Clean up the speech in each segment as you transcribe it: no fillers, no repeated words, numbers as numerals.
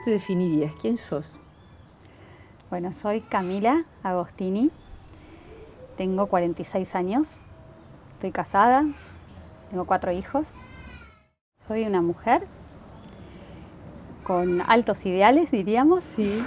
te definirías? ¿Quién sos? Bueno, soy Camila Agostini, tengo 46 años, estoy casada, tengo 4 hijos. Soy una mujer con altos ideales, diríamos, Sí.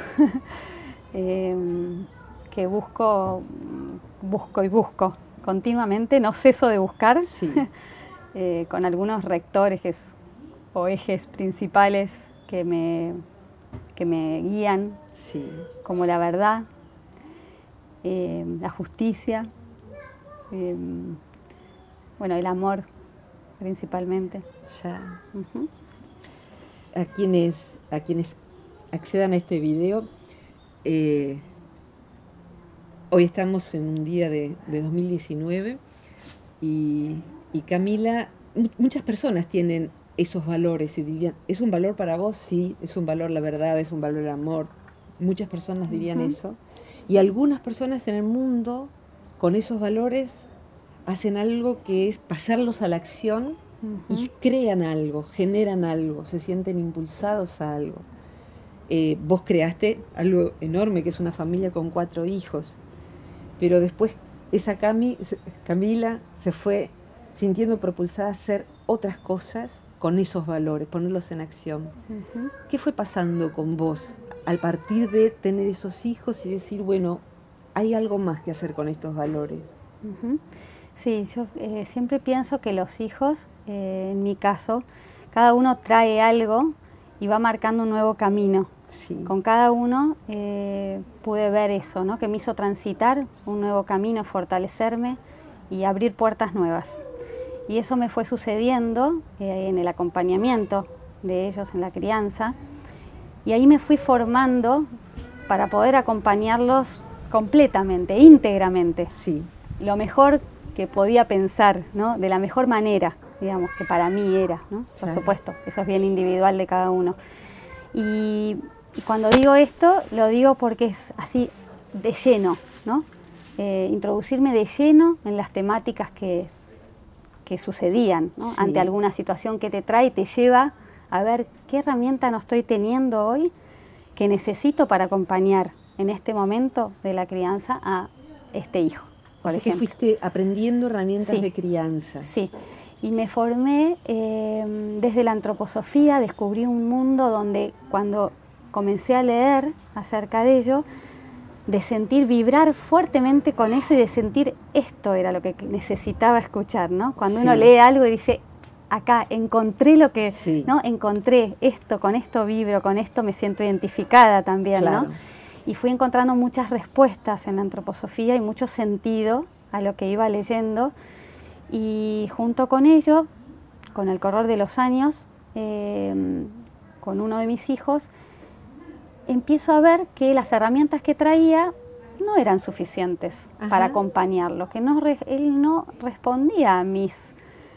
que busco continuamente, no ceso de buscar, Sí. con algunos rectores o ejes principales que me guían, Sí. como la verdad, la justicia, bueno, el amor principalmente. Ya. Uh-huh. A quienes accedan a este video, hoy estamos en un día de 2019 y Camila, muchas personas tienen esos valores y dirían, ¿es un valor para vos? Sí, es un valor la verdad, es un valor el amor. Muchas personas dirían eso. Y algunas personas en el mundo, con esos valores, hacen algo que es pasarlos a la acción y crean algo, generan algo, se sienten impulsados a algo. Vos creaste algo enorme, que es una familia con 4 hijos, pero después esa Camila se fue sintiendo propulsada a hacer otras cosas con esos valores, ponerlos en acción. ¿Qué fue pasando con vos al partir de tener esos hijos y decir, bueno, hay algo más que hacer con estos valores? Sí, yo siempre pienso que los hijos, en mi caso, cada uno trae algo y va marcando un nuevo camino. Sí. Con cada uno pude ver eso, ¿no? Que me hizo transitar un nuevo camino, fortalecerme y abrir puertas nuevas. Y eso me fue sucediendo en el acompañamiento de ellos, en la crianza. Y ahí me fui formando para poder acompañarlos completamente, íntegramente. Sí. Lo mejor que podía pensar, ¿no? De la mejor manera, digamos, que para mí era, ¿no? Por supuesto, eso es bien individual de cada uno. Y cuando digo esto, lo digo porque es así de lleno, ¿no? Introducirme de lleno en las temáticas que sucedían, ¿no? Sí. Ante alguna situación que te trae y te lleva a ver qué herramienta no estoy teniendo hoy que necesito para acompañar en este momento de la crianza a este hijo. O sea que fuiste aprendiendo herramientas de crianza. Sí, y me formé desde la antroposofía, descubrí un mundo donde cuando comencé a leer acerca de ello, de sentir vibrar fuertemente con eso y de sentir esto era lo que necesitaba escuchar, ¿no? Cuando uno lee algo y dice, acá encontré lo que, ¿no? Encontré esto, con esto vibro, con esto me siento identificada también, claro. ¿no? Y fui encontrando muchas respuestas en la antroposofía y mucho sentido a lo que iba leyendo. Y junto con ello, con el correr de los años, con uno de mis hijos, empiezo a ver que las herramientas que traía no eran suficientes para acompañarlo, que él no respondía a mis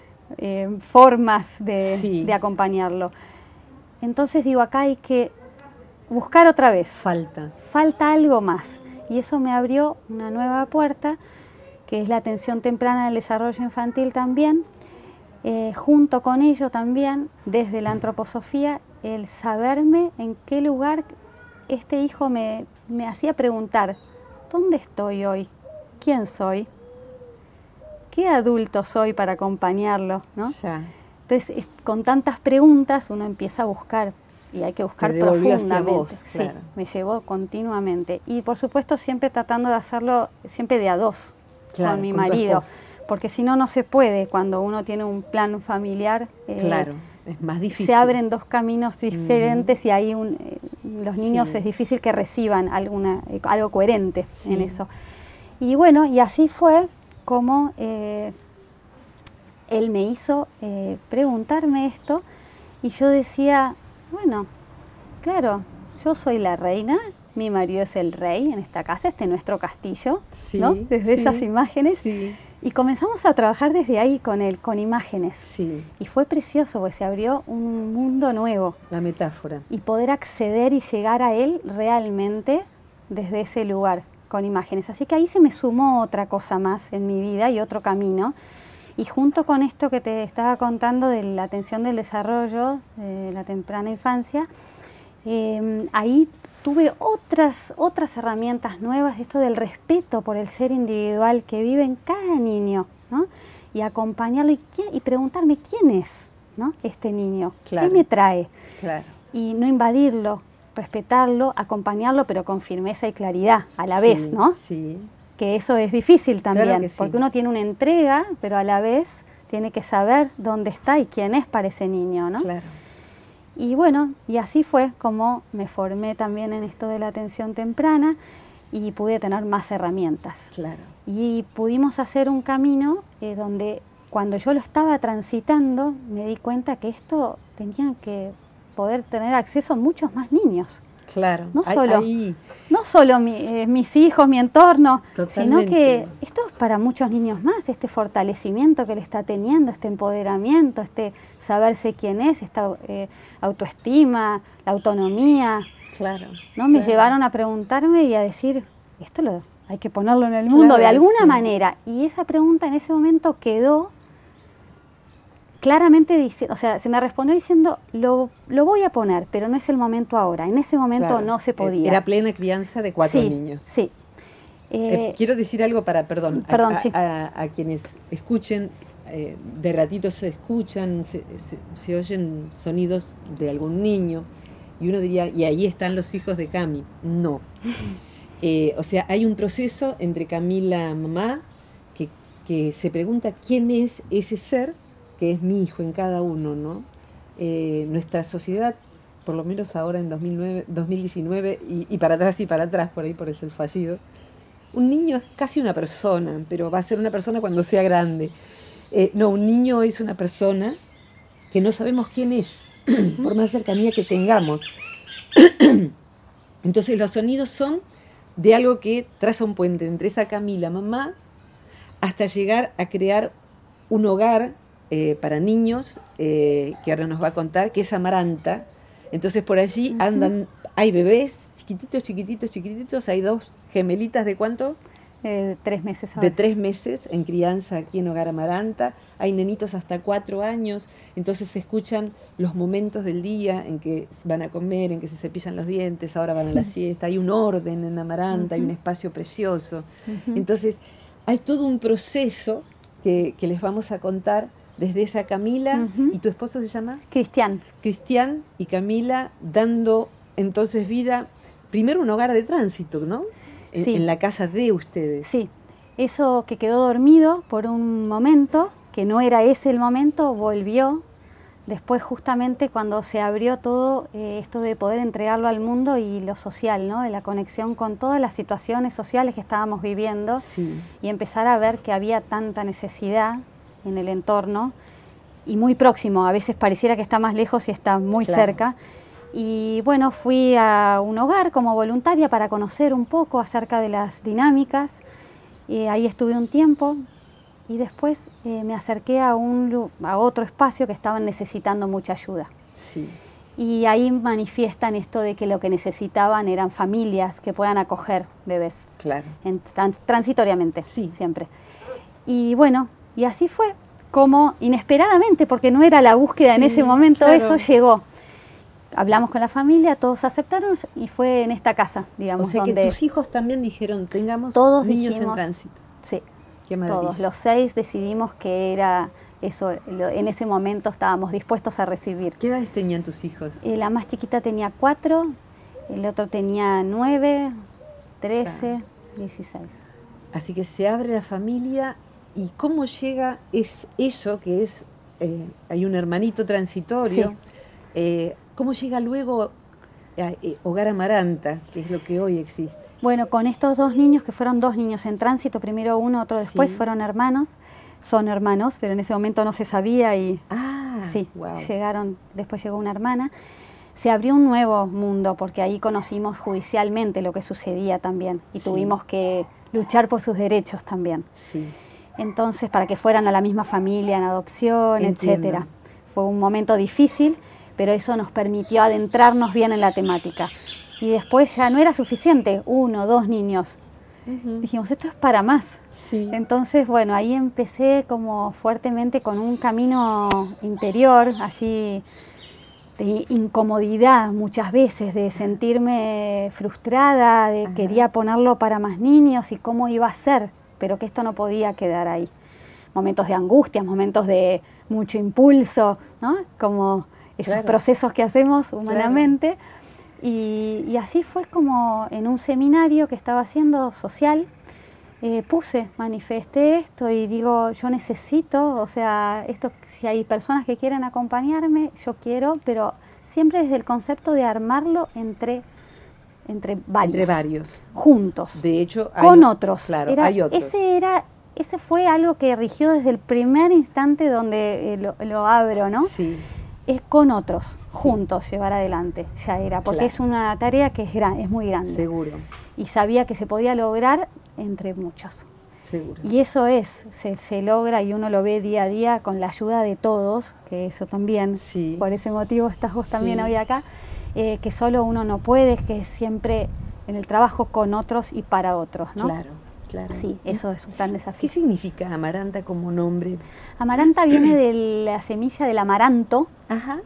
formas de acompañarlo. Entonces digo, acá hay que buscar otra vez. Falta algo más. Y eso me abrió una nueva puerta, que es la atención temprana del desarrollo infantil también. Junto con ello también, desde la antroposofía, el saberme en qué lugar este hijo me hacía preguntar, ¿dónde estoy hoy? ¿Quién soy? ¿Qué adulto soy para acompañarlo? ¿No? Ya. Entonces, con tantas preguntas uno empieza a buscar. Y hay que buscar profundamente. Vos, Sí, claro. me llevó continuamente. Y por supuesto siempre tratando de hacerlo siempre de a dos, claro, con mi marido. Porque si no, no se puede cuando uno tiene un plan familiar. Claro, es más difícil. Se abren dos caminos diferentes y ahí los niños es difícil que reciban algo coherente en eso. Y bueno, y así fue como él me hizo preguntarme esto y yo decía, bueno, claro, yo soy la reina, mi marido es el rey en esta casa, este es nuestro castillo, ¿no? Desde esas imágenes. Y comenzamos a trabajar desde ahí con él, con imágenes. Y fue precioso, porque se abrió un mundo nuevo. La metáfora. Y poder acceder y llegar a él realmente desde ese lugar, con imágenes. Así que ahí se me sumó otra cosa más en mi vida y otro camino. Y junto con esto que te estaba contando de la atención del desarrollo, de la temprana infancia, ahí tuve otras herramientas nuevas, esto del respeto por el ser individual que vive en cada niño, ¿no? Y acompañarlo y preguntarme quién es, ¿no? Este niño, claro, ¿qué me trae? Claro. Y no invadirlo, respetarlo, acompañarlo, pero con firmeza y claridad a la vez, ¿no? Sí. Que eso es difícil también, claro que sí, porque uno tiene una entrega, pero a la vez tiene que saber dónde está y quién es para ese niño, ¿no? Claro. Y bueno, y así fue como me formé también en esto de la atención temprana y pude tener más herramientas. Claro. Y pudimos hacer un camino donde cuando yo lo estaba transitando me di cuenta que esto tenía que poder tener acceso a muchos más niños. Claro. No solo mis hijos, mi entorno, totalmente, sino que esto es para muchos niños más, este fortalecimiento que él está teniendo, este empoderamiento, este saberse quién es, esta autoestima, la autonomía. Claro. ¿No? Me llevaron a preguntarme y a decir, esto hay que ponerlo en el mundo de alguna manera. Y esa pregunta en ese momento quedó claramente, o sea, se me respondió diciendo, lo voy a poner, pero no es el momento ahora. En ese momento no se podía. Era plena crianza de 4 niños. Sí. Quiero decir algo perdón, a quienes escuchen, de ratito se escuchan, se oyen sonidos de algún niño, y uno diría, y ahí están los hijos de Cami. No. O sea, hay un proceso entre Camila, mamá, que se pregunta quién es ese ser que es mi hijo en cada uno, ¿no? Nuestra sociedad, por lo menos ahora en 2019, y para atrás, por ahí por eso el fallido, un niño es casi una persona, pero va a ser una persona cuando sea grande. No, un niño es una persona que no sabemos quién es, por más cercanía que tengamos. Entonces los sonidos son de algo que traza un puente entre esa Camila, mamá, hasta llegar a crear un hogar para niños, que ahora nos va a contar, que es Amaranta. Entonces por allí andan, hay bebés chiquititos, hay 2 gemelitas de ¿cuánto? 3 meses ahora. De 3 meses en crianza aquí en Hogar Amaranta. Hay nenitos hasta 4 años, entonces se escuchan los momentos del día en que van a comer, en que se cepillan los dientes, ahora van a la siesta. Hay un orden en Amaranta, hay un espacio precioso. Entonces hay todo un proceso que les vamos a contar desde esa Camila. ¿Y tu esposo se llama? Cristian. Cristian y Camila dando entonces vida, primero un hogar de tránsito, ¿no? En la casa de ustedes. Sí, eso que quedó dormido por un momento, que no era ese el momento, volvió. Después justamente cuando se abrió todo esto de poder entregarlo al mundo y lo social, ¿no? De la conexión con todas las situaciones sociales que estábamos viviendo, y empezar a ver que había tanta necesidad en el entorno y muy próximo, a veces pareciera que está más lejos y está muy cerca. Y bueno, fui a un hogar como voluntaria para conocer un poco acerca de las dinámicas, y ahí estuve un tiempo y después me acerqué a otro espacio que estaban necesitando mucha ayuda. Y ahí manifiestan esto de que lo que necesitaban eran familias que puedan acoger bebés. Transitoriamente, siempre. Y bueno, y así fue, como inesperadamente, porque no era la búsqueda en ese momento, eso llegó. Hablamos con la familia, todos aceptaron y fue en esta casa, digamos. O sea donde que tus hijos también dijeron, tengamos todos niños dijimos, en tránsito. Sí, qué maravilla. Todos, los 6 decidimos que era eso, en ese momento estábamos dispuestos a recibir. ¿Qué edades tenían tus hijos? La más chiquita tenía 4, el otro tenía 9, 13, 16. Así que se abre la familia. ¿Y cómo llega eso que es, hay un hermanito transitorio, cómo llega luego a Hogar Amaranta, que es lo que hoy existe? Bueno, con estos 2 niños, que fueron 2 niños en tránsito, primero uno, otro después, fueron hermanos, son hermanos, pero en ese momento no se sabía y llegaron, después llegó una hermana. Se abrió un nuevo mundo, porque ahí conocimos judicialmente lo que sucedía también, y tuvimos que luchar por sus derechos también. Entonces, para que fueran a la misma familia en adopción, etcétera. Fue un momento difícil, pero eso nos permitió adentrarnos bien en la temática. Y después ya no era suficiente, 1 o 2 niños. Dijimos, esto es para más. Entonces, bueno, ahí empecé como fuertemente con un camino interior, así de incomodidad muchas veces, de sentirme frustrada, de quería ponerlo para más niños y cómo iba a ser, pero que esto no podía quedar ahí. Momentos de angustia, momentos de mucho impulso, ¿no? Como esos procesos que hacemos humanamente. Y así fue como en un seminario que estaba haciendo social, manifesté esto y digo, yo necesito, o sea, esto, si hay personas que quieren acompañarme, yo quiero, pero siempre desde el concepto de armarlo entre varios. Entre varios. Juntos. De hecho, con otros. Claro, hay otros. Ese fue algo que rigió desde el primer instante donde lo abro, ¿no? Sí. Es con otros, juntos, llevar adelante, ya era, porque es una tarea que es muy grande. Seguro. Y sabía que se podía lograr entre muchos. Seguro. Y eso se logra y uno lo ve día a día con la ayuda de todos, que eso también, por ese motivo estás vos también hoy acá, que solo uno no puede, que es siempre en el trabajo con otros y para otros, ¿no? Claro. Claro. Sí, eso es un gran desafío. ¿Qué significa amaranta como nombre? Amaranta viene de la semilla del amaranto, Ajá.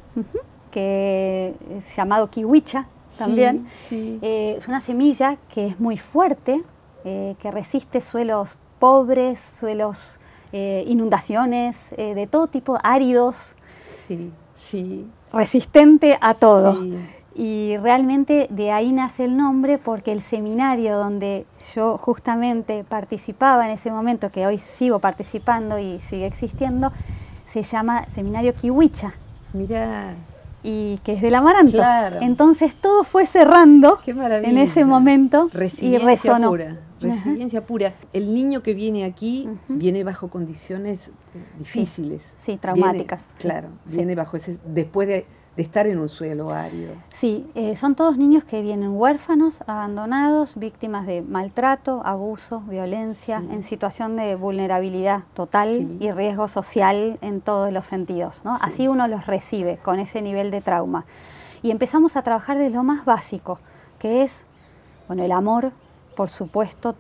que es llamado kiwicha también. Sí. Es una semilla que es muy fuerte, que resiste suelos pobres, suelos inundaciones, de todo tipo, áridos. Sí. Resistente a todo. Sí. Y realmente de ahí nace el nombre porque el seminario donde yo justamente participaba en ese momento, que hoy sigo participando y sigue existiendo, se llama Seminario Kiwicha. Mirá. Y que es del amaranto. Claro. Entonces todo fue cerrando en ese momento y resonó. Pura. Resiliencia pura. El niño que viene aquí viene bajo condiciones difíciles. Sí, traumáticas. Viene bajo ese, después de estar en un suelo árido. Sí, son todos niños que vienen huérfanos, abandonados, víctimas de maltrato, abuso, violencia, en situación de vulnerabilidad total y riesgo social en todos los sentidos, ¿no? Así uno los recibe con ese nivel de trauma. Y empezamos a trabajar de lo más básico, que es, el amor, por supuesto,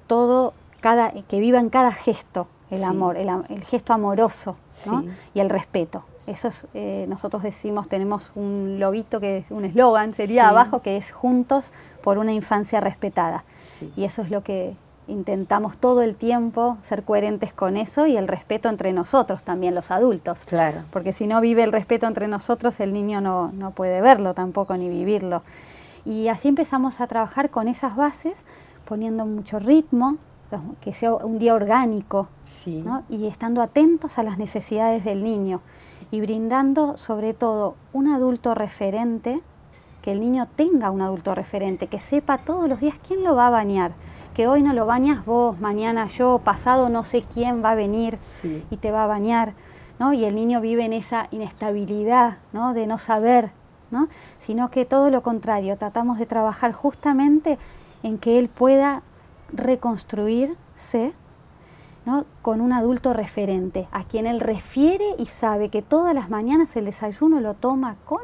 que viva en cada gesto el amor, el gesto amoroso, ¿no? Y el respeto. Eso es, nosotros decimos, tenemos un loguito, un eslogan, sería abajo, que es Juntos por una infancia respetada. Y eso es lo que intentamos todo el tiempo, ser coherentes con eso y el respeto entre nosotros también, los adultos. Claro. Porque si no vive el respeto entre nosotros, el niño no puede verlo tampoco ni vivirlo. Y así empezamos a trabajar con esas bases, poniendo mucho ritmo, que sea un día orgánico, ¿no? Y estando atentos a las necesidades del niño. Y brindando sobre todo un adulto referente, que el niño tenga un adulto referente, que sepa todos los días quién lo va a bañar, que hoy no lo bañas vos, mañana yo, pasado no sé quién va a venir y te va a bañar, ¿no? Y el niño vive en esa inestabilidad, ¿no? De no saber, ¿no? Sino que todo lo contrario, tratamos de trabajar justamente en que él pueda reconstruirse, ¿no? Con un adulto referente, a quien él refiere y sabe que todas las mañanas el desayuno lo toma con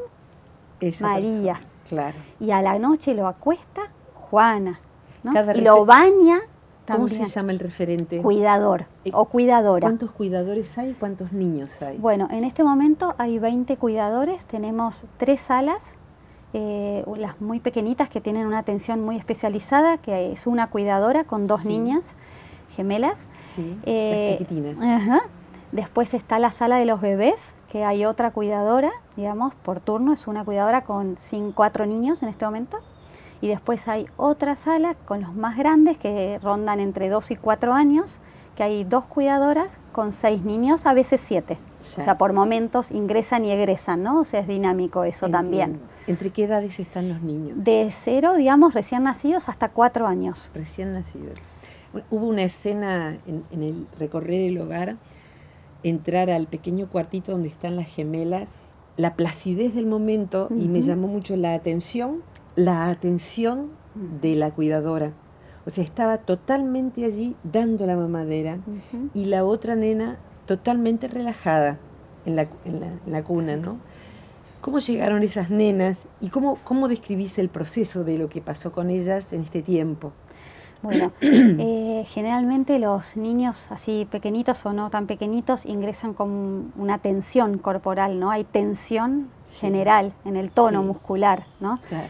María. Persona. Claro. Y a la noche lo acuesta Juana, ¿no? Y lo baña también. ¿Cómo se llama el referente? Cuidador o cuidadora. ¿Cuántos cuidadores hay? ¿Cuántos niños hay? Bueno, en este momento hay 20 cuidadores, tenemos 3 salas, las muy pequeñitas que tienen una atención muy especializada, que es una cuidadora con 2 niñas gemelas. Las chiquitinas. Después está la sala de los bebés, que hay otra cuidadora, digamos, por turno, es una cuidadora con 4 niños en este momento. Y después hay otra sala con los más grandes, que rondan entre 2 y 4 años, que hay 2 cuidadoras con 6 niños, a veces 7. O sea, por momentos ingresan y egresan, ¿no? O sea, es dinámico eso también. ¿Entre qué edades están los niños? De 0, digamos, recién nacidos, hasta 4 años. Recién nacidos. Hubo una escena en el recorrer el hogar, entrar al pequeño cuartito donde están las gemelas, la placidez del momento, y me llamó mucho la atención de la cuidadora. O sea, estaba totalmente allí dando la mamadera y la otra nena totalmente relajada en la cuna, ¿no? ¿Cómo llegaron esas nenas y cómo describís el proceso de lo que pasó con ellas en este tiempo? Bueno, generalmente los niños así pequeñitos o no tan pequeñitos ingresan con una tensión corporal, ¿no? Hay tensión general en el tono muscular, ¿no? Claro.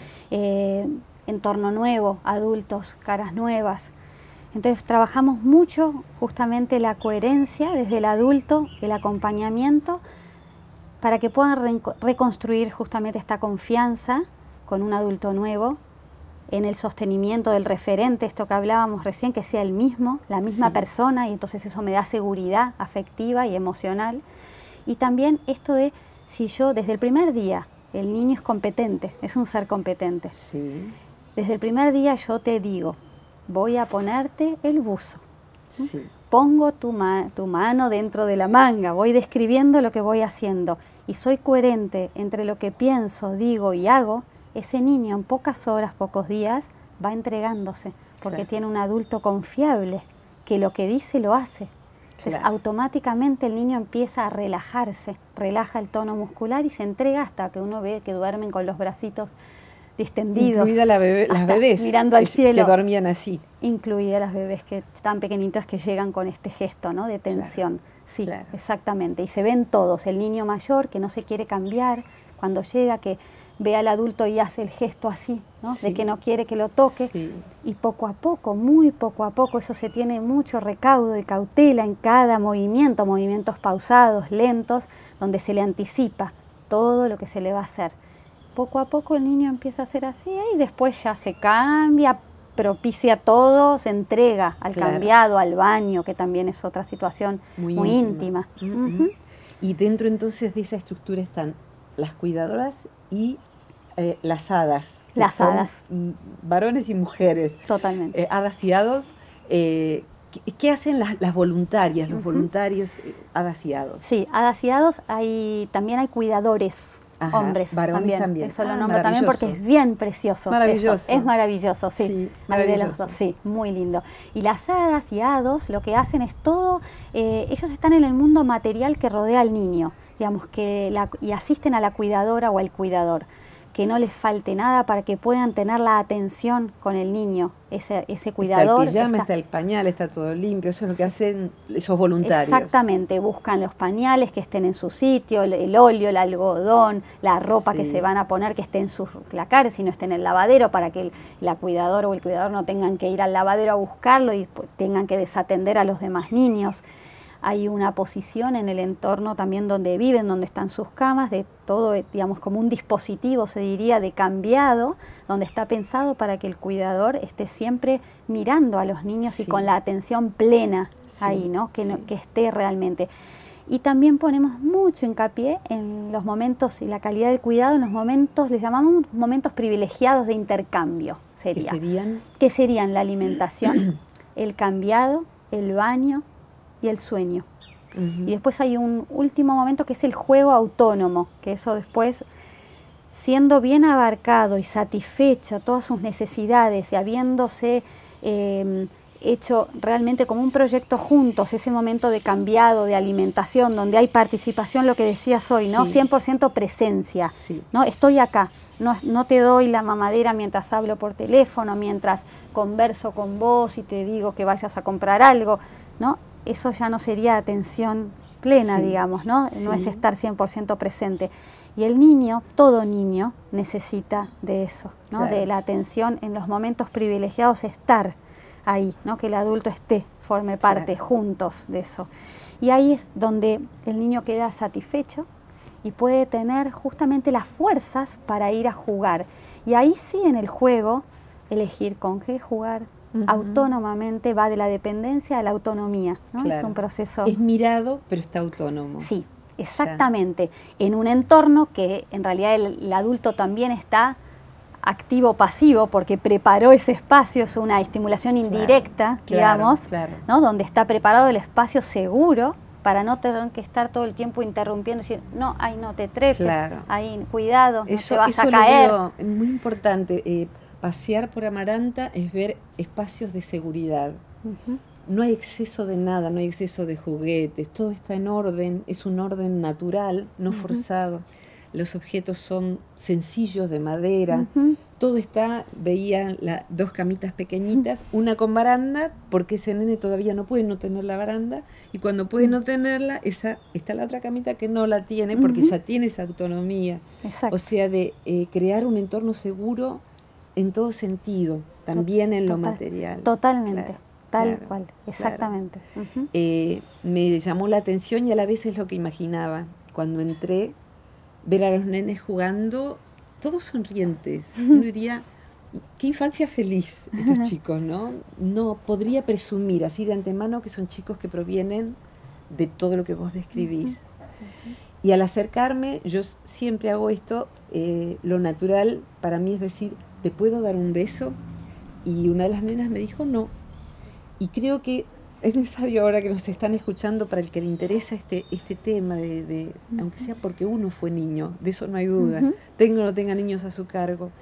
Entorno nuevo, adultos, caras nuevas. Entonces trabajamos mucho justamente la coherencia desde el adulto, el acompañamiento, para que puedan reconstruir justamente esta confianza con un adulto nuevo, en el sostenimiento del referente, esto que hablábamos recién, que sea el mismo, la misma persona, y entonces eso me da seguridad afectiva y emocional. Y también esto de, si yo desde el primer día, el niño es competente, es un ser competente. Sí. Desde el primer día yo te digo, voy a ponerte el buzo. Sí. Pongo tu mano dentro de la manga, voy describiendo lo que voy haciendo y soy coherente entre lo que pienso, digo y hago. Ese niño en pocas horas, pocos días, va entregándose, porque tiene un adulto confiable, que lo que dice lo hace. Entonces, automáticamente el niño empieza a relajarse, relaja el tono muscular y se entrega hasta que uno ve que duermen con los bracitos distendidos. Incluida las bebés, mirando al cielo. Que dormían así. Incluida las bebés que están pequeñitas que llegan con este gesto, ¿no? De tensión. Sí, exactamente. Y se ven todos, el niño mayor que no se quiere cambiar, cuando llega que ve al adulto y hace el gesto así, ¿no? De que no quiere que lo toque. Y poco a poco, muy poco a poco, eso se tiene mucho recaudo y cautela en cada movimiento, movimientos pausados, lentos, donde se le anticipa todo lo que se le va a hacer. Poco a poco el niño empieza a hacer así y después ya se cambia, propicia todo, se entrega al cambiado, al baño, que también es otra situación muy íntima. Y dentro entonces de esa estructura están las cuidadoras y las hadas. Las hadas. Varones y mujeres. Totalmente. Hadas y hados. ¿Qué hacen las voluntarias, los voluntarios hadas y hados? Sí, hadas y hados, también hay cuidadores. Hombres también. Eso lo nombro también porque es bien precioso. Maravilloso. Eso. Es maravilloso, sí. Maravilloso. Sí, muy lindo. Y las hadas y hados lo que hacen es todo, ellos están en el mundo material que rodea al niño, digamos, y asisten a la cuidadora o al cuidador. Que no les falte nada para que puedan tener la atención con el niño, ese cuidador. Está el pijama, está el pañal, está todo limpio, eso es lo que hacen esos voluntarios. Exactamente, buscan los pañales que estén en su sitio, el óleo, el algodón, la ropa que se van a poner que esté en sus placares y no esté en el lavadero para que la cuidadora o el cuidador no tengan que ir al lavadero a buscarlo y tengan que desatender a los demás niños. Hay una posición en el entorno también donde viven, donde están sus camas, de todo, digamos, como un dispositivo, se diría, de cambiado, donde está pensado para que el cuidador esté siempre mirando a los niños y con la atención plena ahí, ¿no? Que esté realmente. Y también ponemos mucho hincapié en los momentos y la calidad del cuidado, en los momentos, les llamamos momentos privilegiados de intercambio, sería. ¿Qué serían la alimentación, el cambiado, el baño y el sueño? Y después hay un último momento que es el juego autónomo, que eso después, siendo bien abarcado y satisfecho todas sus necesidades y habiéndose hecho realmente como un proyecto juntos, ese momento de cambiado, de alimentación, donde hay participación, lo que decías hoy, ¿no? 100% presencia, ¿no? Estoy acá, no te doy la mamadera mientras hablo por teléfono, mientras converso con vos y te digo que vayas a comprar algo, ¿no? Eso ya no sería atención plena, digamos, ¿no? No es estar 100% presente. Y el niño, todo niño, necesita de eso, ¿no? De la atención en los momentos privilegiados, estar ahí, ¿no? Que el adulto esté, forme parte, juntos de eso. Y ahí es donde el niño queda satisfecho y puede tener justamente las fuerzas para ir a jugar. Y ahí sí, en el juego, elegir con qué jugar, autónomamente, va de la dependencia a la autonomía, ¿no? Es un proceso. Es mirado, pero está autónomo. Sí, exactamente. En un entorno que en realidad el adulto también está activo-pasivo porque preparó ese espacio, es una estimulación indirecta, digamos, ¿no? Donde está preparado el espacio seguro para no tener que estar todo el tiempo interrumpiendo y decir, no, ahí no te trepes, ahí cuidado, no te vas a caer. Es muy importante. Pasear por Amaranta es ver espacios de seguridad. No hay exceso de nada, no hay exceso de juguetes, todo está en orden, es un orden natural, no forzado. los objetos son sencillos de madera, todo está, veía dos camitas pequeñitas, una con baranda, porque ese nene todavía no puede no tener la baranda, y cuando puede no tenerla, está la otra camita que no la tiene, porque ya tiene esa autonomía. Exacto. O sea, de crear un entorno seguro en todo sentido, también en lo material. Totalmente, claro, tal claro, cual, exactamente. Claro. Me llamó la atención y a la vez es lo que imaginaba. Cuando entré, ver a los nenes jugando, todos sonrientes. Uno diría, qué infancia feliz estos chicos, ¿no? No podría presumir así de antemano que son chicos que provienen de todo lo que vos describís. Y al acercarme, yo siempre hago esto, lo natural para mí es decir, ¿te puedo dar un beso? Y una de las nenas me dijo no. Y creo que es necesario ahora que nos están escuchando, para el que le interesa este tema, aunque sea porque uno fue niño, de eso no hay duda, tenga o no tenga niños a su cargo.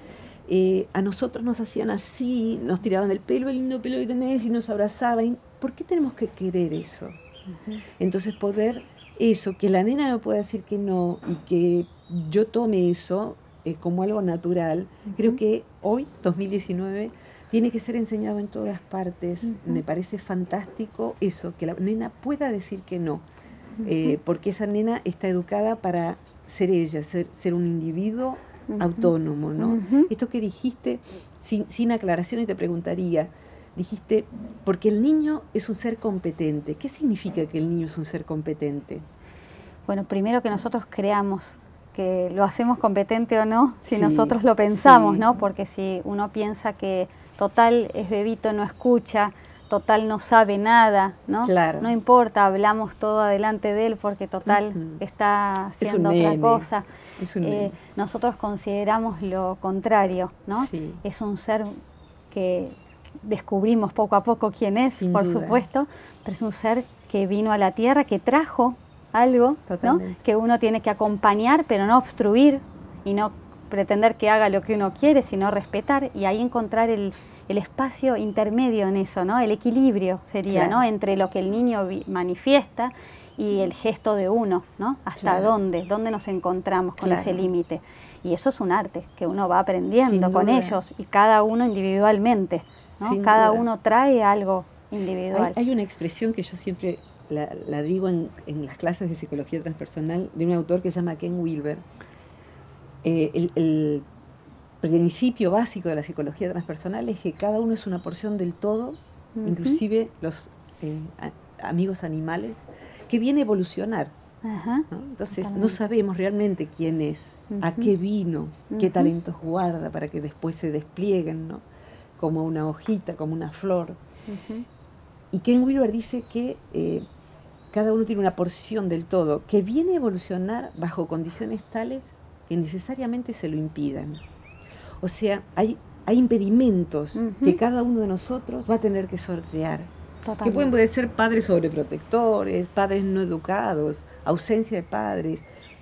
A nosotros nos hacían así, nos tiraban el pelo, el lindo pelo que tenés, y nos abrazaban. ¿Por qué tenemos que querer eso? Entonces poder eso, que la nena me pueda decir que no y que yo tome eso como algo natural, creo que hoy, 2019, tiene que ser enseñado en todas partes. Me parece fantástico eso, que la nena pueda decir que no, porque esa nena está educada para ser ella, ser un individuo autónomo, ¿no? Esto que dijiste, sin aclaración, y te preguntaría, dijiste, porque el niño es un ser competente. ¿Qué significa que el niño es un ser competente? Bueno, primero que nosotros creamos que lo hacemos competente o no, si nosotros lo pensamos, ¿no? Porque si uno piensa que total es bebito, no escucha, total no sabe nada, ¿no? Claro. No importa, hablamos todo adelante de él porque total está haciendo otra cosa. Nosotros consideramos lo contrario, ¿no? Sí. Es un ser que descubrimos poco a poco quién es, por supuesto, pero es un ser que vino a la tierra, que trajo algo, ¿no? Que uno tiene que acompañar, pero no obstruir y no pretender que haga lo que uno quiere, sino respetar, y ahí encontrar el espacio intermedio en eso, ¿no? El equilibrio sería, ¿no? Entre lo que el niño manifiesta y el gesto de uno, ¿no? Hasta dónde nos encontramos con ese límite. Y eso es un arte que uno va aprendiendo con ellos, y cada uno individualmente, ¿no? Cada uno trae algo individual. Hay una expresión que yo siempre la digo en las clases de psicología transpersonal, de un autor que se llama Ken Wilber. El principio básico de la psicología transpersonal es que cada uno es una porción del todo, inclusive los amigos animales, que viene a evolucionar. ¿No? Entonces no sabemos realmente quién es, a qué vino, qué talentos guarda para que después se desplieguen, ¿no? Como una hojita, como una flor. Y Ken Wilber dice que cada uno tiene una porción del todo que viene a evolucionar bajo condiciones tales que necesariamente se lo impidan. O sea, hay impedimentos que cada uno de nosotros va a tener que sortear. Totalmente. Que pueden ser padres sobreprotectores, padres no educados, ausencia de padres.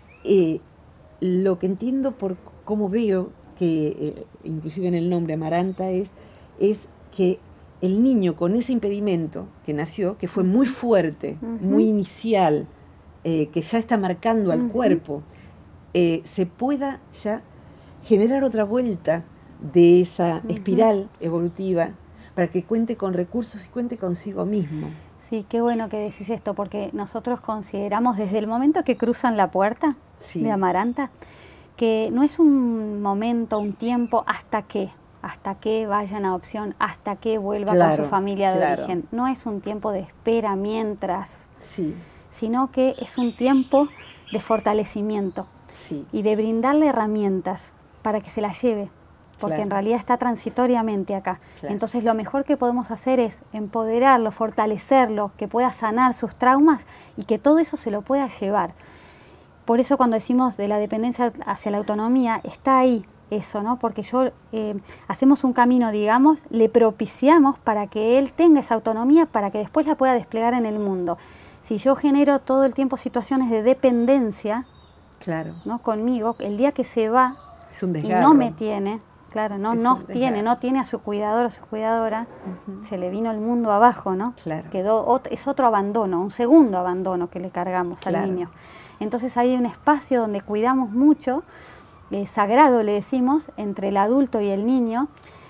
Lo que entiendo por cómo veo que, inclusive en el nombre Amaranta, es que el niño con ese impedimento que nació, que fue muy fuerte, muy inicial, que ya está marcando al cuerpo, se pueda ya generar otra vuelta de esa espiral evolutiva para que cuente con recursos y cuente consigo mismo. Sí, qué bueno que decís esto, porque nosotros consideramos desde el momento que cruzan la puerta de Amaranta, que no es un momento, un tiempo hasta que vayan a adopción, hasta que vuelva con su familia de origen. No es un tiempo de espera mientras, sino que es un tiempo de fortalecimiento y de brindarle herramientas para que se las lleve, porque en realidad está transitoriamente acá. Entonces lo mejor que podemos hacer es empoderarlo, fortalecerlo, que pueda sanar sus traumas y que todo eso se lo pueda llevar. Por eso cuando decimos de la dependencia hacia la autonomía, está ahí eso, ¿no? Porque hacemos un camino, digamos, le propiciamos para que él tenga esa autonomía, para que después la pueda desplegar en el mundo. Si yo genero todo el tiempo situaciones de dependencia, ¿no? Conmigo, el día que se va es un y no me tiene, claro, no nos tiene, no tiene a su cuidador o su cuidadora, se le vino el mundo abajo, ¿no? Claro. Es otro abandono, un segundo abandono que le cargamos Claro. al niño. Entonces hay un espacio donde cuidamos mucho, sagrado le decimos, entre el adulto y el niño,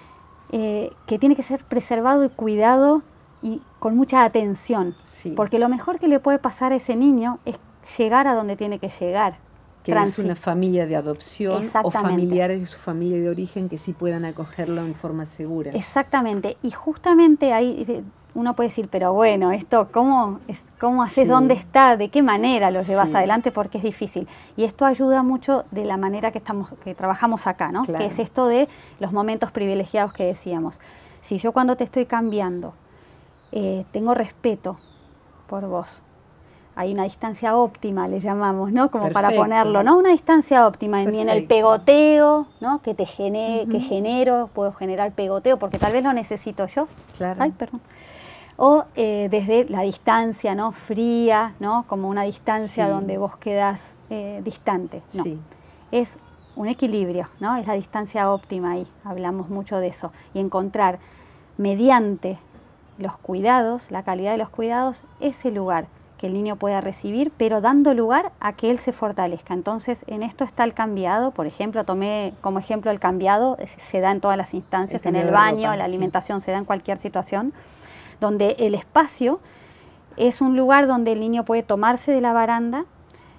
que tiene que ser preservado y cuidado y con mucha atención. Sí. Porque lo mejor que le puede pasar a ese niño es llegar a donde tiene que llegar. Que es una familia de adopción o familiares de su familia de origen que sí puedan acogerlo en forma segura. Exactamente. Y justamente ahí uno puede decir, pero bueno, esto ¿cómo haces? Sí. ¿Dónde está? ¿De qué manera lo llevas Sí. adelante? Porque es difícil. Y esto ayuda mucho de la manera que trabajamos acá, ¿no? Claro. Que es esto de los momentos privilegiados que decíamos. Si yo cuando te estoy cambiando tengo respeto por vos, hay una distancia óptima, le llamamos, ¿no? Como Perfecto. para ponerlo, ¿no? Una distancia óptima, ni en el Perfecto. pegoteo, ¿no? Que genero, puedo generar pegoteo, porque tal vez lo necesito yo. Claro. Ay, perdón. O desde la distancia, ¿no? Fría, ¿no? Como una distancia Sí. donde vos quedás distante. No. Sí. Es un equilibrio, ¿no? Es la distancia óptima ahí, hablamos mucho de eso. Y encontrar mediante los cuidados, la calidad de los cuidados, ese lugar que el niño pueda recibir, pero dando lugar a que él se fortalezca. Entonces, en esto está el cambiado, por ejemplo, tomé como ejemplo el cambiado, se da en todas las instancias, en el baño, la alimentación, se da en cualquier situación, donde el espacio es un lugar donde el niño puede tomarse de la baranda,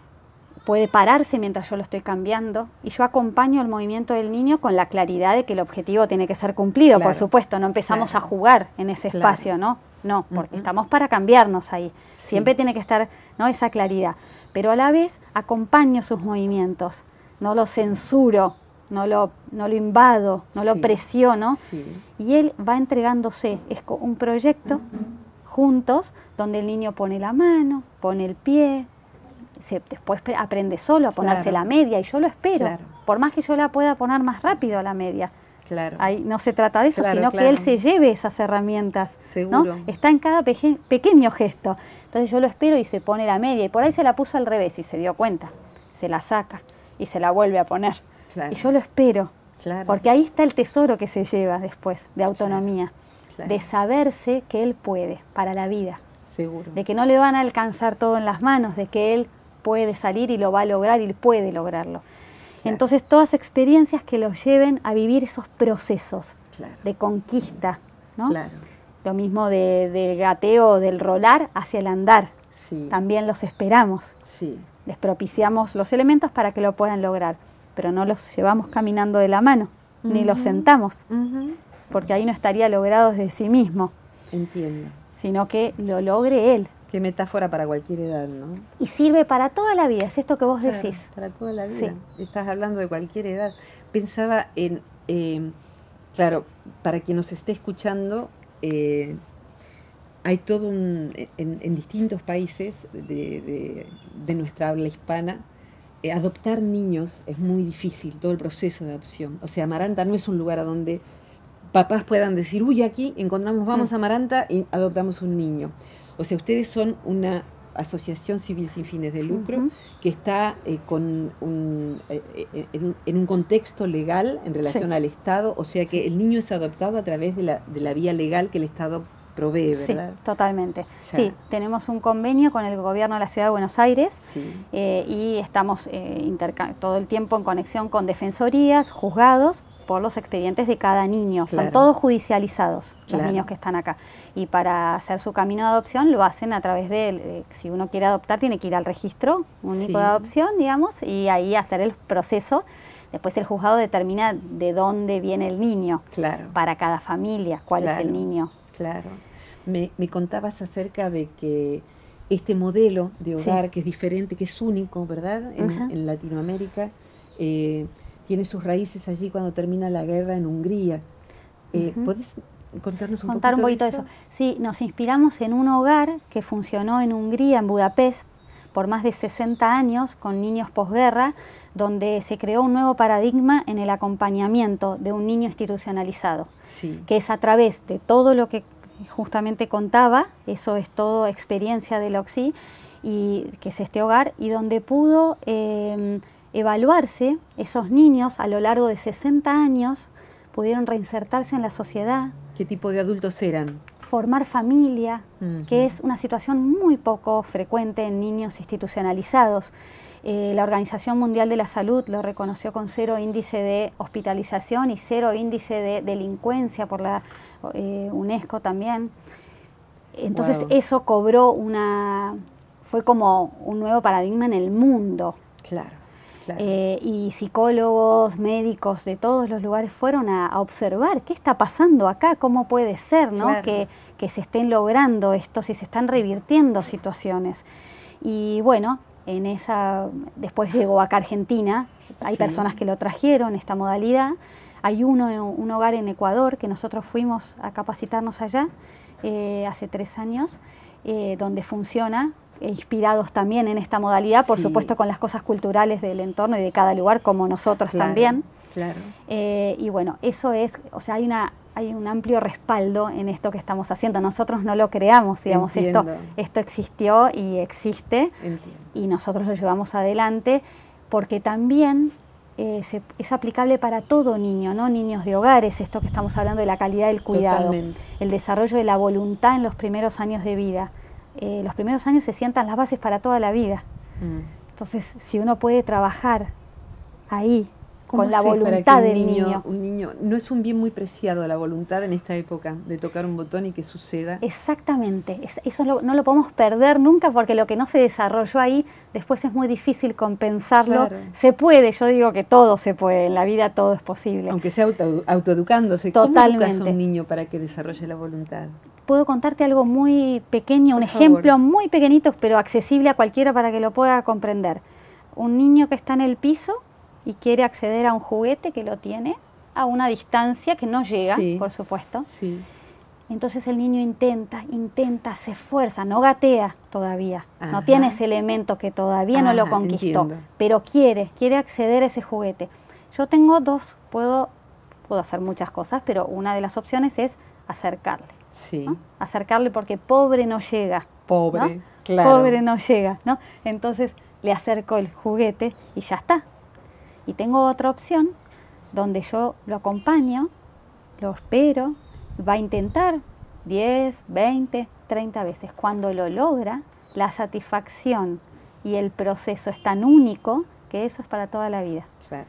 puede pararse mientras yo lo estoy cambiando, y yo acompaño el movimiento del niño con la claridad de que el objetivo tiene que ser cumplido, Claro. por supuesto, no empezamos a jugar en ese Claro. espacio, ¿no? No, porque estamos para cambiarnos ahí. Sí. Siempre tiene que estar, ¿no?, esa claridad. Pero a la vez acompaño sus movimientos, no lo censuro, no lo invado, no lo Sí. presiono. Sí. Y él va entregándose. Es un proyecto juntos donde el niño pone la mano, pone el pie, después aprende solo a ponerse Claro. la media y yo lo espero. Claro. Por más que yo la pueda poner más rápido a la media. Claro. Ahí no se trata de eso, Claro, sino claro. que él se lleve esas herramientas. Seguro. ¿No? Está en cada pequeño gesto. Entonces yo lo espero y se pone la media. Y por ahí se la puso al revés y se dio cuenta. Se la saca y se la vuelve a poner. Claro. Y yo lo espero. Claro. Porque ahí está el tesoro que se lleva después, de autonomía. Claro. De saberse que él puede para la vida. Seguro. De que no le van a alcanzar todo en las manos, de que él puede salir y lo va a lograr y puede lograrlo. Claro. Entonces todas experiencias que los lleven a vivir esos procesos Claro. de conquista, ¿no? Claro. Lo mismo del gateo, del rolar hacia el andar. Sí. También los esperamos. Sí. Les propiciamos los elementos para que lo puedan lograr, pero no los llevamos caminando de la mano, ni los sentamos, porque ahí no estaría logrado desde sí mismo, Entiendo. sino que lo logre él. Qué metáfora para cualquier edad, ¿no? Y sirve para toda la vida, es esto que vos Claro, decís. para toda la Sí. vida. Estás hablando de cualquier edad. Pensaba en, claro, para quien nos esté escuchando, hay todo en distintos países de nuestra habla hispana, adoptar niños es muy difícil, todo el proceso de adopción. O sea, Amaranta no es un lugar a donde papás puedan decir, uy, aquí vamos a Amaranta y adoptamos un niño. O sea, ustedes son una asociación civil sin fines de lucro que está en un contexto legal en relación al Estado, o sea que el niño es adoptado a través de la vía legal que el Estado provee, ¿verdad? Sí, totalmente. Ya. Sí, tenemos un convenio con el gobierno de la Ciudad de Buenos Aires Sí. y estamos todo el tiempo en conexión con defensorías, juzgados, por los expedientes de cada niño. Claro. Son todos judicializados, Claro. los niños que están acá. Y para hacer su camino de adopción lo hacen a través de, si uno quiere adoptar, tiene que ir al registro único Sí. de adopción, digamos, y ahí hacer el proceso. Después el juzgado determina de dónde viene el niño, Claro. para cada familia, cuál es Claro. el niño. Claro. Me contabas acerca de que este modelo de hogar, Sí. que es diferente, que es único, ¿verdad? Ajá. En Latinoamérica, tiene sus raíces allí cuando termina la guerra en Hungría. ¿Puedes contarnos un Poquito de eso? Sí, nos inspiramos en un hogar que funcionó en Hungría, en Budapest, por más de 60 años, con niños posguerra, donde se creó un nuevo paradigma en el acompañamiento de un niño institucionalizado, Sí. que es a través de todo lo que justamente contaba, eso es todo experiencia del OXI, y que es este hogar, y donde pudo evaluarse esos niños a lo largo de 60 años, pudieron reinsertarse en la sociedad. ¿Qué tipo de adultos eran? Formar familia, que es una situación muy poco frecuente en niños institucionalizados. La Organización Mundial de la Salud lo reconoció con 0 índice de hospitalización y 0 índice de delincuencia por la UNESCO también. Entonces eso fue como un nuevo paradigma en el mundo. Claro. Y psicólogos, médicos de todos los lugares fueron a observar qué está pasando acá, cómo puede ser, ¿no? Claro. Que se estén logrando esto, si se están revirtiendo situaciones. Y bueno, después llegó acá a Argentina, hay personas que lo trajeron, esta modalidad. Hay un hogar en Ecuador que nosotros fuimos a capacitarnos allá hace 3 años, donde funciona, inspirados también en esta modalidad, por supuesto con las cosas culturales del entorno y de cada lugar, como nosotros también. Claro. Y bueno, eso es, o sea, hay un amplio respaldo en esto que estamos haciendo. Nosotros no lo creamos, digamos, esto existió y existe. Entiendo. Y nosotros lo llevamos adelante porque también es aplicable para todo niño, no niños de hogares, esto que estamos hablando de la calidad del cuidado. Totalmente. El desarrollo de la voluntad en los primeros años de vida. Los primeros años se sientan las bases para toda la vida. Entonces, si uno puede trabajar ahí con la voluntad del niño. Un niño no es un bien muy preciado la voluntad en esta época de tocar un botón y que suceda. Exactamente, eso no lo podemos perder nunca porque lo que no se desarrolló ahí después es muy difícil compensarlo. Claro. Se puede, yo digo que todo se puede, en la vida todo es posible. Aunque sea autoeducándose. Totalmente. ¿Cómo educas a un niño para que desarrolle la voluntad? Puedo contarte algo muy pequeño, un ejemplo muy pequeñito, pero accesible a cualquiera para que lo pueda comprender. Un niño que está en el piso y quiere acceder a un juguete que lo tiene a una distancia que no llega, por supuesto. Sí. Entonces el niño intenta, se esfuerza, no gatea todavía, no tiene ese elemento que todavía no lo conquistó, pero quiere acceder a ese juguete. Yo tengo puedo hacer muchas cosas, pero una de las opciones es acercarle. Sí. ¿No? Acercarle porque pobre no llega. Pobre, ¿no? claro. Pobre no llega, ¿no? Entonces le acerco el juguete y ya está. Y tengo otra opción donde yo lo acompaño, lo espero, va a intentar 10, 20, 30 veces. Cuando lo logra, la satisfacción y el proceso es tan único que eso es para toda la vida. Claro.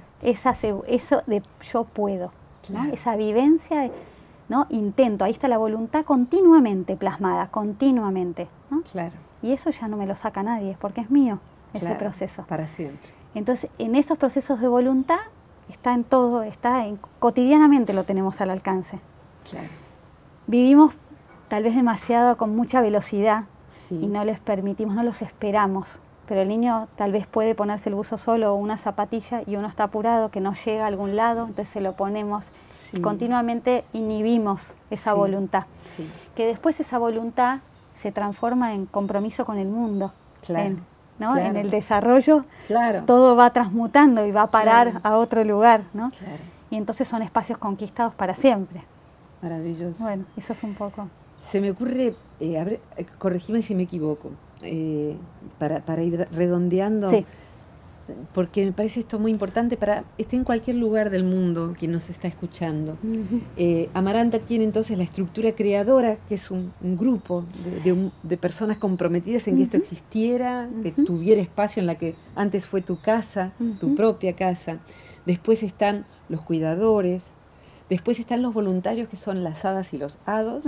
Eso de yo puedo, claro. ¿no? Esa vivencia, ¿no? Intento, ahí está la voluntad continuamente plasmada, continuamente, ¿no? Claro. Y eso ya no me lo saca nadie, porque es mío, ese proceso. Para siempre. Entonces, en esos procesos de voluntad está en todo, cotidianamente lo tenemos al alcance. Claro. Vivimos tal vez demasiado con mucha velocidad y no les permitimos, no los esperamos. Pero el niño tal vez puede ponerse el buzo solo o una zapatilla y uno está apurado, que no llega a algún lado, entonces se lo ponemos y continuamente inhibimos esa voluntad. Sí. Que después esa voluntad se transforma en compromiso con el mundo. Claro. ¿no? Claro. En el desarrollo claro. todo va transmutando y va a parar a otro lugar, ¿no? Claro. Y entonces son espacios conquistados para siempre. Maravilloso. Bueno, eso es un poco. Se me ocurre, corregime si me equivoco, para ir redondeando, porque me parece esto muy importante esté en cualquier lugar del mundo quien nos está escuchando. Amaranta tiene entonces la estructura creadora, que es un grupo de personas comprometidas en que esto existiera, que tuviera espacio en la que antes fue tu casa, tu propia casa. Después están los cuidadores, después están los voluntarios, que son las hadas y los hados,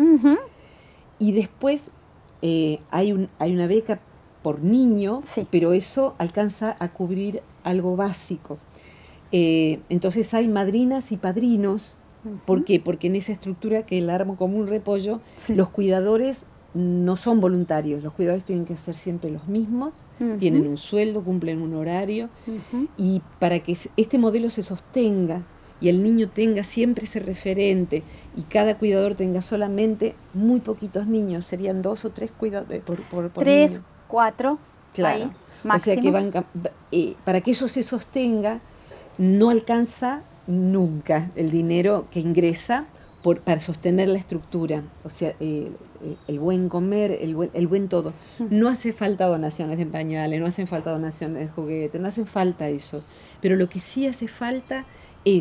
y después hay una beca por niño, pero eso alcanza a cubrir algo básico. Entonces hay madrinas y padrinos. ¿Por qué? Porque en esa estructura que la armo como un repollo, los cuidadores no son voluntarios. Los cuidadores tienen que ser siempre los mismos, tienen un sueldo, cumplen un horario, y para que este modelo se sostenga y el niño tenga siempre ese referente y cada cuidador tenga solamente muy poquitos niños, serían 2 o 3 cuidadores por 3, niño. 4, claro. Ahí, máximo. O sea que para que eso se sostenga, no alcanza nunca el dinero que ingresa para sostener la estructura. O sea, el buen comer, el buen todo. No hace falta donaciones de pañales, no hacen falta donaciones de juguetes, no hacen falta eso. Pero lo que sí hace falta es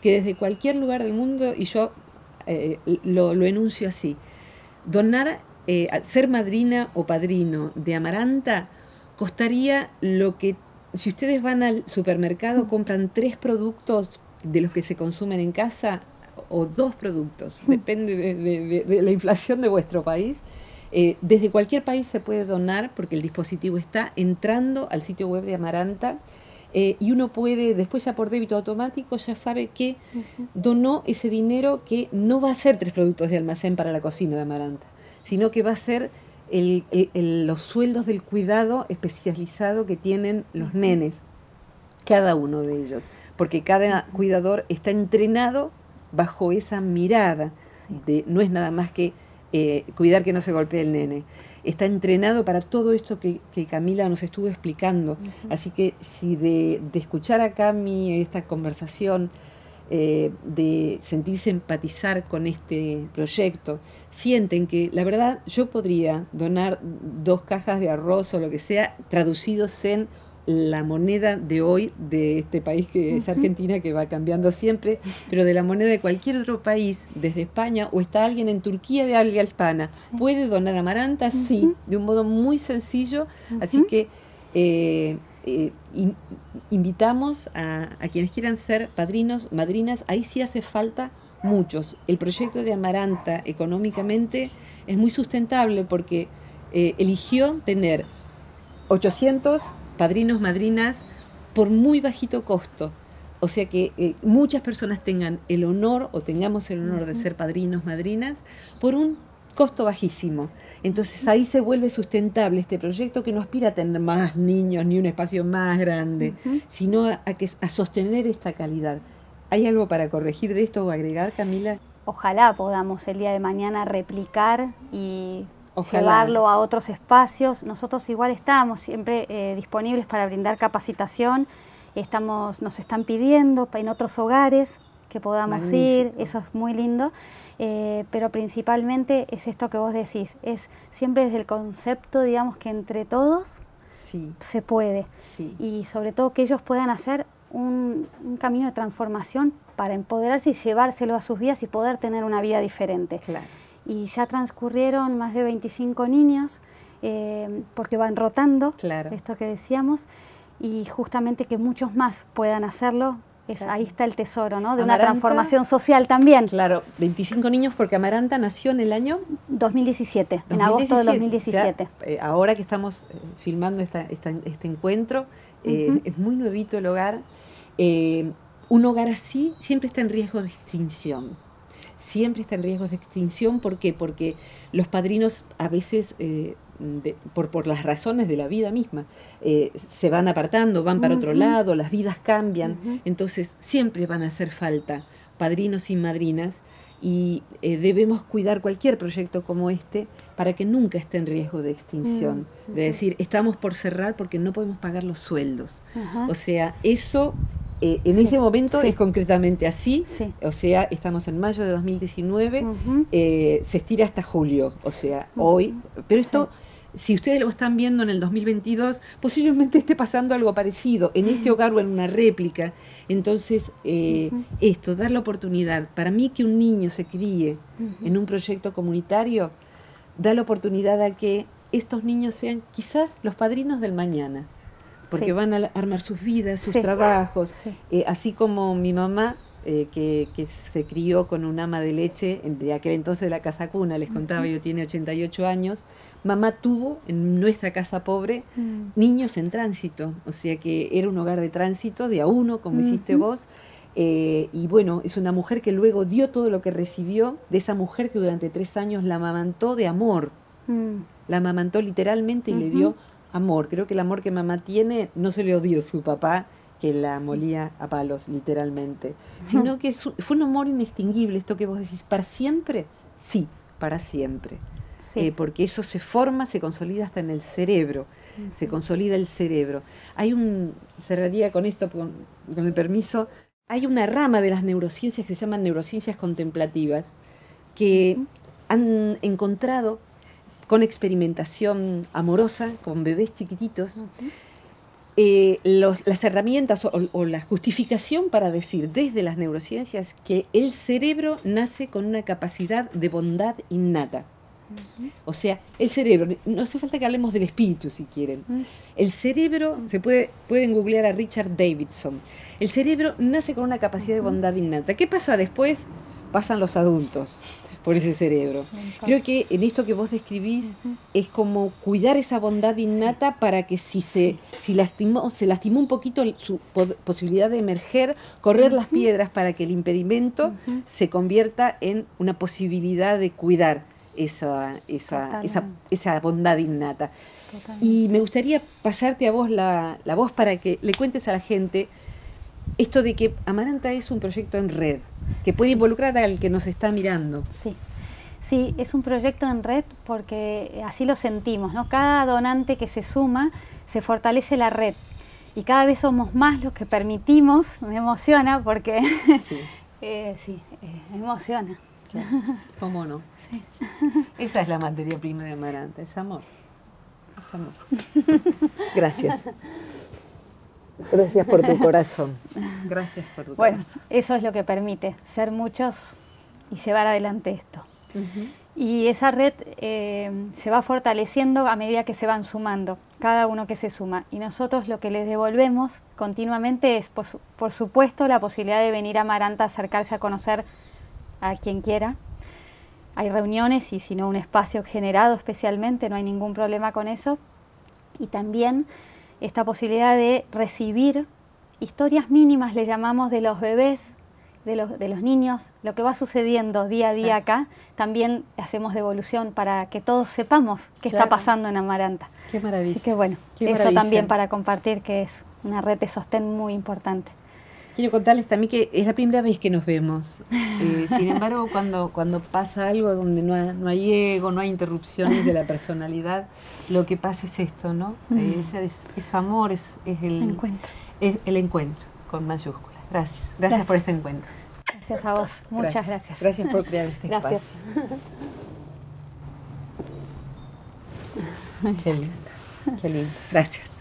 que desde cualquier lugar del mundo, y yo lo enuncio así, donar, ser madrina o padrino de Amaranta costaría lo que, si ustedes van al supermercado, compran 3 productos de los que se consumen en casa, o 2 productos, depende de la inflación de vuestro país. Desde cualquier país se puede donar porque el dispositivo está entrando al sitio web de Amaranta, y uno puede, después ya por débito automático, ya sabe que donó ese dinero, que no va a ser 3 productos de almacén para la cocina de Amaranta, sino que va a ser los sueldos del cuidado especializado que tienen los nenes, cada uno de ellos, porque cada cuidador está entrenado bajo esa mirada, no es nada más que cuidar que no se golpee el nene. Está entrenado para todo esto que Camila nos estuvo explicando. Así que si de escuchar a Cami esta conversación, de sentirse empatizar con este proyecto, sienten que la verdad yo podría donar 2 cajas de arroz o lo que sea, traducidos en la moneda de hoy de este país que es Argentina, que va cambiando siempre, pero de la moneda de cualquier otro país, desde España, o está alguien en Turquía de habla hispana, ¿puede donar Amaranta? Sí, de un modo muy sencillo. Así que invitamos a quienes quieran ser padrinos, madrinas. Ahí sí hace falta muchos. El proyecto de Amaranta económicamente es muy sustentable porque eligió tener 800 padrinos, madrinas, por muy bajito costo. O sea que muchas personas tengan el honor, o tengamos el honor de ser padrinos, madrinas, por un costo bajísimo. Entonces ahí se vuelve sustentable este proyecto, que no aspira a tener más niños ni un espacio más grande, sino a sostener esta calidad. ¿Hay algo para corregir de esto o agregar, Camila? Ojalá podamos el día de mañana replicar y ojalá llevarlo a otros espacios. Nosotros igual estamos siempre disponibles para brindar capacitación. Nos están pidiendo en otros hogares que podamos Magnífico. ir, eso es muy lindo. Pero principalmente es esto que vos decís, es siempre desde el concepto, digamos, que entre todos se puede. Y sobre todo que ellos puedan hacer un camino de transformación para empoderarse y llevárselo a sus vidas y poder tener una vida diferente. Claro. Y ya transcurrieron más de 25 niños, porque van rotando, esto que decíamos, y justamente que muchos más puedan hacerlo, ahí está el tesoro, ¿no? De Amaranta, una transformación social también. Claro, 25 niños, porque Amaranta nació en el año 2017, en agosto de 2017. Ya, ahora que estamos filmando este encuentro, es muy nuevito el hogar. Un hogar así siempre está en riesgo de extinción. Siempre está en riesgo de extinción. ¿Por qué? Porque los padrinos a veces, por las razones de la vida misma, se van apartando, van para otro lado, las vidas cambian. Entonces siempre van a hacer falta padrinos y madrinas, y debemos cuidar cualquier proyecto como este para que nunca esté en riesgo de extinción. De decir, estamos por cerrar porque no podemos pagar los sueldos. O sea, eso... en este momento es concretamente así, o sea, estamos en mayo de 2019, se estira hasta julio, o sea, hoy, pero esto, si ustedes lo están viendo en el 2022, posiblemente esté pasando algo parecido, en este hogar o en una réplica. Entonces, esto, dar la oportunidad, para mí que un niño se críe en un proyecto comunitario, da la oportunidad a que estos niños sean quizás los padrinos del mañana, porque van a armar sus vidas, sus trabajos, así como mi mamá, que se crió con un ama de leche de aquel entonces de la Casa Cuna, les contaba, yo tiene 88 años, mamá tuvo en nuestra casa pobre niños en tránsito, o sea que era un hogar de tránsito de a uno, como hiciste vos, y bueno, es una mujer que luego dio todo lo que recibió de esa mujer que durante 3 años la amamantó de amor, la amamantó literalmente y le dio amor. Creo que el amor que mamá tiene no se le dio su papá, que la molía a palos, literalmente, sino que fue un amor inextinguible. Esto que vos decís, ¿para siempre? Sí, para siempre. Porque eso se forma, se consolida hasta en el cerebro, se consolida el cerebro. Cerraría con esto, con el permiso, hay una rama de las neurociencias que se llaman neurociencias contemplativas, que han encontrado, con experimentación amorosa, con bebés chiquititos, las herramientas o la justificación para decir desde las neurociencias que el cerebro nace con una capacidad de bondad innata. O sea, el cerebro, no hace falta que hablemos del espíritu si quieren. El cerebro, pueden googlear a Richard Davidson. El cerebro nace con una capacidad de bondad innata. ¿Qué pasa después? Pasan los adultos por ese cerebro. Creo que en esto que vos describís es como cuidar esa bondad innata para que si se lastimó un poquito su posibilidad de emerger, correr las piedras para que el impedimento se convierta en una posibilidad de cuidar esa bondad innata. Totalmente. Y me gustaría pasarte a vos la voz para que le cuentes a la gente esto de que Amaranta es un proyecto en red, que puede involucrar al que nos está mirando. Sí, es un proyecto en red porque así lo sentimos, ¿no? Cada donante que se suma, se fortalece la red. Y cada vez somos más los que permitimos, me emociona porque me emociona. Claro. ¿Cómo no? Sí. Esa es la materia prima de Amaranta, es amor. Es amor. Gracias. Gracias por tu corazón. Gracias por tu corazón. Bueno, eso es lo que permite, ser muchos y llevar adelante esto. Y esa red se va fortaleciendo a medida que se van sumando, cada uno que se suma. Y nosotros lo que les devolvemos continuamente es, por supuesto, la posibilidad de venir a Amaranta, acercarse a conocer a quien quiera. Hay reuniones y si no un espacio generado especialmente, no hay ningún problema con eso. Y también esta posibilidad de recibir historias mínimas, le llamamos, de los bebés, de los niños, lo que va sucediendo día a día acá, también hacemos devolución para que todos sepamos qué está pasando en Amaranta. Qué maravilla. Así que bueno, eso también para compartir, que es una red de sostén muy importante. Quiero contarles también que es la primera vez que nos vemos. Sin embargo, cuando pasa algo donde no hay ego, no hay interrupciones de la personalidad, lo que pasa es esto, ¿no? Es amor, es el encuentro. Es el encuentro, con mayúsculas. Gracias por ese encuentro. Gracias a vos. Muchas gracias. Gracias por crear este espacio. Qué lindo. Qué lindo. Gracias.